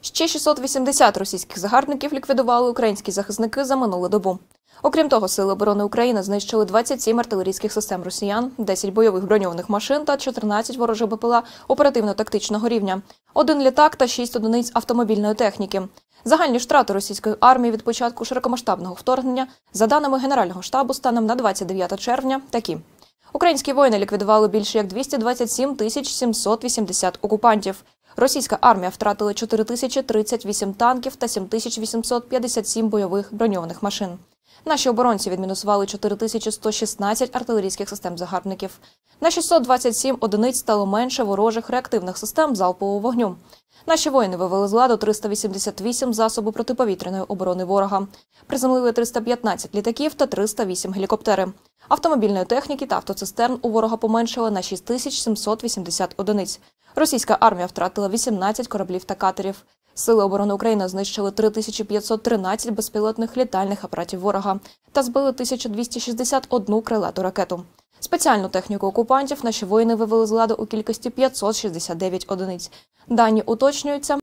Ще 680 російських загарбників ліквідували українські захисники за минулу добу. Окрім того, Сили оборони України знищили 27 артилерійських систем росіян, 10 бойових броньованих машин та 14 ворожих БПЛА оперативно-тактичного рівня, 1 літак та 6 одиниць автомобільної техніки. Загальні втрати російської армії від початку широкомасштабного вторгнення, за даними Генерального штабу, станом на 29 червня, такі. Українські воїни ліквідували більше як 227 780 окупантів. Російська армія втратила 4038 танків та 7857 бойових броньованих машин. Наші оборонці відмінусували 4116 артилерійських систем загарбників. На 627 одиниць стало менше ворожих реактивних систем залпового вогню. Наші воїни вивели з ладу 388 засобів протиповітряної оборони ворога. Приземлили 315 літаків та 308 гелікоптери. Автомобільної техніки та автоцистерн у ворога поменшили на 6780 одиниць. Російська армія втратила 18 кораблів та катерів. Сили оборони України знищили 3513 безпілотних літальних апаратів ворога та збили 1261 крилату ракету. Спеціальну техніку окупантів наші воїни вивели з ладу у кількості 569 одиниць. Дані уточнюються.